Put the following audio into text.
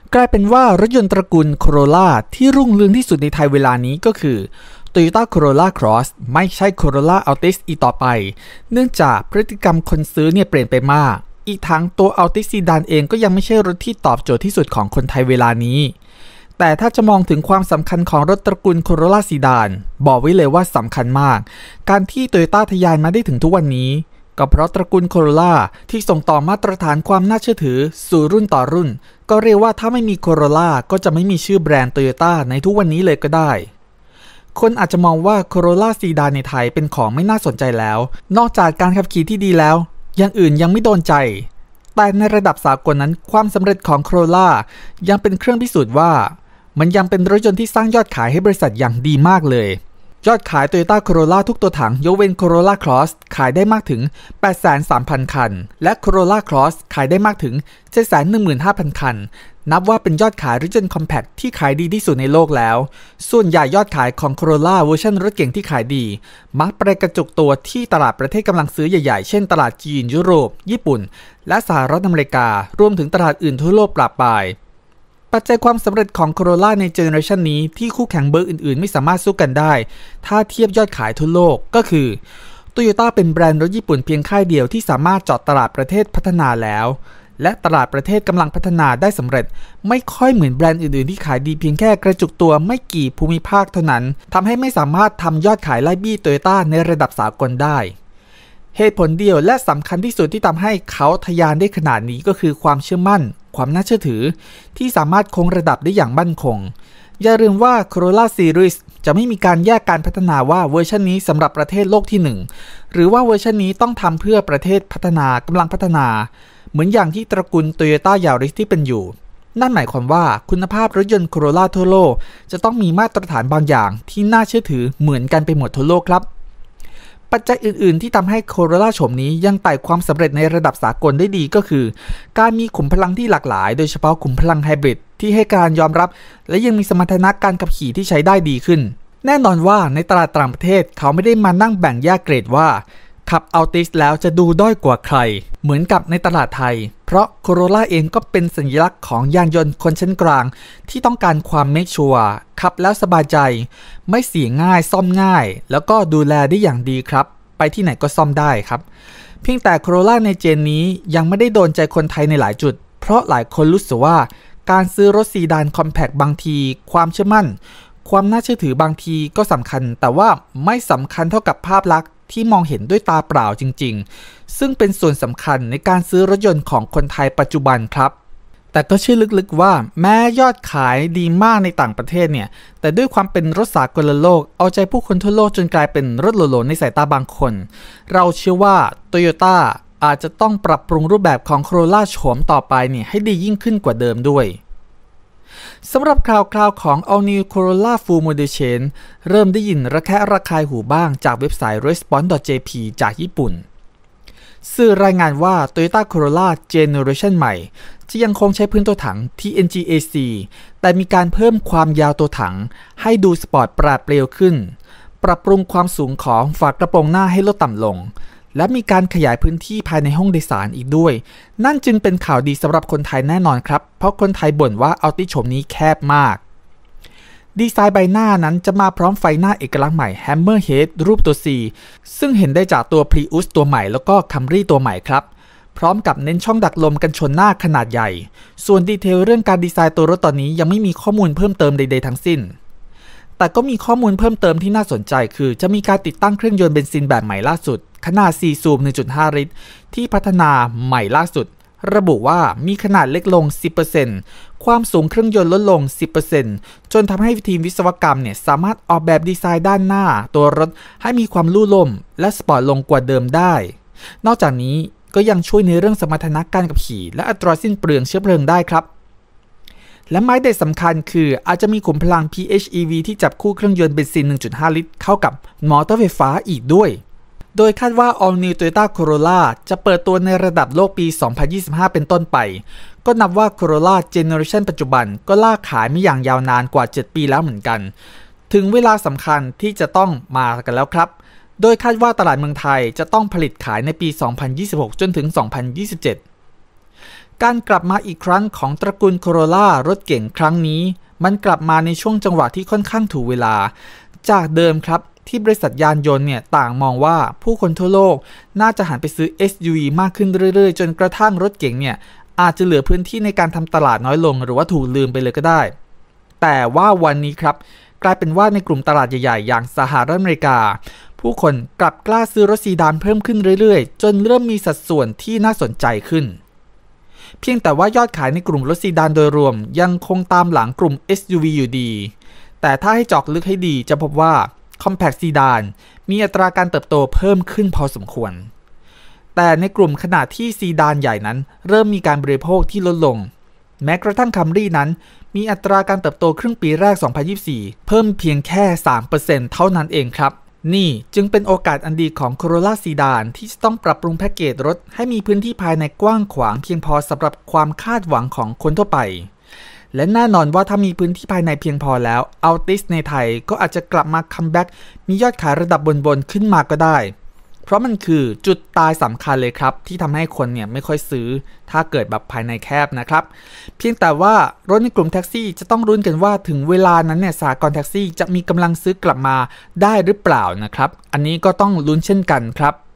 กลายเป็นว่ารถยนต์ตระกูล Corolla ที่รุ่งเรืองที่สุดในไทยเวลานี้ก็คือ Toyota Corolla Cross ไม่ใช่ Corolla Altis อีกต่อไปเนื่องจากพฤติกรรมคนซื้อเปลี่ยนไปมากอีกทั้งตัว Altis Sedan เองก็ยังไม่ใช่รถที่ตอบโจทย์ที่สุดของคนไทยเวลานี้แต่ถ้าจะมองถึงความสำคัญของรถตระกูล Corolla Sedan บอกไว้เลยว่าสำคัญมากการที่ Toyota ทะยานมาได้ถึงทุกวันนี้ก็เพราะตระกูล Corolla ที่ส่งต่อมาตรฐานความน่าเชื่อถือสู่รุ่นต่อรุ่นก็เรียกว่าถ้าไม่มี Corolla ก็จะไม่มีชื่อแบรนด์ Toyota ในทุกวันนี้เลยก็ได้คนอาจจะมองว่า Corolla Sedan ในไทยเป็นของไม่น่าสนใจแล้วนอกจากการขับขี่ที่ดีแล้วอย่างอื่นยังไม่โดนใจแต่ในระดับสากลนั้นความสำเร็จของ Corolla ยังเป็นเครื่องพิสูจน์ว่ามันยังเป็นรถยนต์ที่สร้างยอดขายให้บริษัทอย่างดีมากเลยยอดขาย Toyota Corolla ทุกตัวถังยกเว้น Corolla Cross ขายได้มากถึง 830,000 คันและ Corolla Cross ขายได้มากถึง 715,000 คันนับว่าเป็นยอดขายรถยนต์คอมแพคที่ขายดีที่สุดในโลกแล้วส่วนใหญ่ยอดขายของ Corolla เวอร์ชันรถเก๋งที่ขายดีมักไปกระจุกตัวที่ตลาดประเทศกำลังซื้อใหญ่ๆเช่นตลาดจีนยุโรปญี่ปุ่นและสหรัฐอเมริการวมถึงตลาดอื่นทั่วโลกปราบปรายปัจจัยความสำเร็จของ Corolla ในเจเนอเรชันนี้ที่คู่แข่งเบอร์อื่นๆไม่สามารถสู้กันได้ถ้าเทียบยอดขายทั่วโลกก็คือ Toyota เป็นแบรนด์รถญี่ปุ่นเพียงค่ายเดียวที่สามารถเจาะตลาดประเทศพัฒนาแล้วและตลาดประเทศกำลังพัฒนาได้สำเร็จไม่ค่อยเหมือนแบรนด์อื่นๆที่ขายดีเพียงแค่กระจุกตัวไม่กี่ภูมิภาคเท่านั้นทำให้ไม่สามารถทำยอดขายไล่บี้ Toyota ในระดับสากลได้เหตุผลเดียวและสำคัญที่สุดที่ทำให้เขาทะยานได้ขนาดนี้ก็คือความเชื่อมั่นความน่าเชื่อถือที่สามารถคงระดับได้อย่างมั่นคงอย่าลืมว่า Corolla Series จะไม่มีการแยกการพัฒนาว่าเวอร์ชันนี้สำหรับประเทศโลกที่1หรือว่าเวอร์ชันนี้ต้องทำเพื่อประเทศพัฒนากำลังพัฒนาเหมือนอย่างที่ตระกูล Toyota Yaris ที่เป็นอยู่นั่นหมายความว่าคุณภาพรถยนต์ Corolla ทั่วโลกจะต้องมีมาตรฐานบางอย่างที่น่าเชื่อถือเหมือนกันไปหมดทั่วโลกครับปัจจัยอื่นๆที่ทำให้ Corolla โฉมนี้ยังไต่ความสำเร็จในระดับสากลได้ดีก็คือการมีขุมพลังที่หลากหลายโดยเฉพาะขุมพลังไฮบริดที่ให้การยอมรับและยังมีสมรรถนะการขับขี่ที่ใช้ได้ดีขึ้นแน่นอนว่าในตลาดต่างประเทศเขาไม่ได้มานั่งแบ่งแยกเกรดว่าขับ Altis แล้วจะดูด้อยกว่าใครเหมือนกับในตลาดไทยเพราะ Corolla เองก็เป็นสัญลักษณ์ของยานยนต์คนชั้นกลางที่ต้องการความเมคชัวร์ขับแล้วสบายใจไม่เสียง่ายซ่อมง่ายแล้วก็ดูแลได้อย่างดีครับไปที่ไหนก็ซ่อมได้ครับเพียงแต่ Corolla ในเจนนี้ยังไม่ได้โดนใจคนไทยในหลายจุดเพราะหลายคนรู้สึกว่าการซื้อรถซีดานคอมแพคบางทีความเชื่อมั่นความน่าเชื่อถือบางทีก็สำคัญแต่ว่าไม่สำคัญเท่ากับภาพลักษณ์ที่มองเห็นด้วยตาเปล่าจริงๆซึ่งเป็นส่วนสำคัญในการซื้อรถยนต์ของคนไทยปัจจุบันครับแต่ก็เชื่อลึกๆว่าแม้ยอดขายดีมากในต่างประเทศเนี่ยแต่ด้วยความเป็นรถสากลโลกเอาใจผู้คนทั่วโลกจนกลายเป็นรถโหลๆในสายตาบางคนเราเชื่อว่า Toyota อาจจะต้องปรับปรุงรูปแบบของ Corolla โฉมต่อไปเนี่ยให้ดียิ่งขึ้นกว่าเดิมด้วยสำหรับข่าวของ All New Corolla Full Model Change เริ่มได้ยินระแคะระคายหูบ้างจากเว็บไซต์ Response.jp จากญี่ปุ่นสื่อรายงานว่า Toyota Corolla Generation ใหม่จะยังคงใช้พื้นตัวถัง TNGA-C แต่มีการเพิ่มความยาวตัวถังให้ดูสปอร์ตปราดเปรียวขึ้นปรับปรุงความสูงของฝากระโปรงหน้าให้ลดต่ำลงและมีการขยายพื้นที่ภายในห้องโดยสารอีกด้วยนั่นจึงเป็นข่าวดีสำหรับคนไทยแน่นอนครับเพราะคนไทยบ่นว่า Altis โฉมนี้แคบมากดีไซน์ใบหน้านั้นจะมาพร้อมไฟหน้าเอกลักษณ์ใหม่ Hammerhead รูปตัว C ซึ่งเห็นได้จากตัว Prius ตัวใหม่แล้วก็ Camry ตัวใหม่ครับพร้อมกับเน้นช่องดักลมกันชนหน้าขนาดใหญ่ส่วนดีเทลเรื่องการดีไซน์ตัวรถตอนนี้ยังไม่มีข้อมูลเพิ่มเติมใดๆทั้งสิ้นแต่ก็มีข้อมูลเพิ่มเติมที่น่าสนใจคือจะมีการติดตั้งเครื่องยนต์เบนซินแบบใหม่ล่าสุดขนาด4สูบ 1.5 ลิตรที่พัฒนาใหม่ล่าสุดระบุว่ามีขนาดเล็กลง 10% ความสูงเครื่องยนต์ลดลง 10% จนทำให้ทีมวิศวกรรมเนี่ยสามารถออกแบบดีไซน์ด้านหน้าตัวรถให้มีความลู่ลมและสปอร์ตลงกว่าเดิมได้นอกจากนี้ก็ยังช่วยในเรื่องสมรรถนะการขับขี่และอัตราสิ้นเปลืองเชื้อเพลิงได้ครับและไม้เด็ดสำคัญคืออาจจะมีขุมพลัง PHEV ที่จับคู่เครื่องยนต์เบนซิน 1.5 ลิตรเข้ากับมอเตอร์ไฟฟ้าอีกด้วยโดยคาดว่า All New Toyota Corolla จะเปิดตัวในระดับโลกปี 2025 เป็นต้นไปก็นับว่า Corolla Generation ปัจจุบันก็ล่าขายมาอย่างยาวนานกว่า 7 ปีแล้วเหมือนกันถึงเวลาสำคัญที่จะต้องมากันแล้วครับโดยคาดว่าตลาดเมืองไทยจะต้องผลิตขายในปี 2026 จนถึง 2027 การกลับมาอีกครั้งของตระกูล Corolla รถเก๋งครั้งนี้มันกลับมาในช่วงจังหวะที่ค่อนข้างถูกเวลาจากเดิมครับที่บริษัทยานยนต์เนี่ยต่างมองว่าผู้คนทั่วโลกน่าจะหันไปซื้อ SUV มากขึ้นเรื่อยๆจนกระทั่งรถเก๋งเนี่ยอาจจะเหลือพื้นที่ในการทำตลาดน้อยลงหรือว่าถูกลืมไปเลยก็ได้แต่ว่าวันนี้ครับกลายเป็นว่าในกลุ่มตลาดใหญ่ๆอย่างสหรัฐอเมริกาผู้คนกลับกล้าซื้อรถซีดานเพิ่มขึ้นเรื่อยๆจนเริ่มมีสัดส่วนที่น่าสนใจขึ้นเพียงแต่ว่ายอดขายในกลุ่มรถซีดานโดยรวมยังคงตามหลังกลุ่ม SUV อยู่ดีแต่ถ้าให้เจาะลึกให้ดีจะพบว่า Compact Sedan มีอัตราการเติบโตเพิ่มขึ้นพอสมควรแต่ในกลุ่มขนาดที่ซีดานใหญ่นั้นเริ่มมีการบริโภคที่ลดลงแม้กระทั่ง Camry นั้นมีอัตราการเติบโตครึ่งปีแรก 2024 เพิ่มเพียงแค่ 3% เท่านั้นเองครับนี่จึงเป็นโอกาสอันดีของ Corolla Sedan ที่จะต้องปรับปรุงแพ็กเกจรถให้มีพื้นที่ภายในกว้างขวางเพียงพอสำหรับความคาดหวังของคนทั่วไปและแน่นอนว่าถ้ามีพื้นที่ภายในเพียงพอแล้ว Altis ในไทยก็อาจจะกลับมาคัมแบ็กมียอดขายระดับบนๆขึ้นมาก็ได้เพราะมันคือจุดตายสำคัญเลยครับที่ทำให้คนเนี่ยไม่ค่อยซื้อถ้าเกิดแบบภายในแคบนะครับเพียงแต่ว่ารถในกลุ่มแท็กซี่จะต้องรุ้นกันว่าถึงเวลานั้นเนี่ยสหกรณ์แท็กซี่จะมีกำลังซื้อกลับมาได้หรือเปล่านะครับอันนี้ก็ต้องลุ้นเช่นกันครับ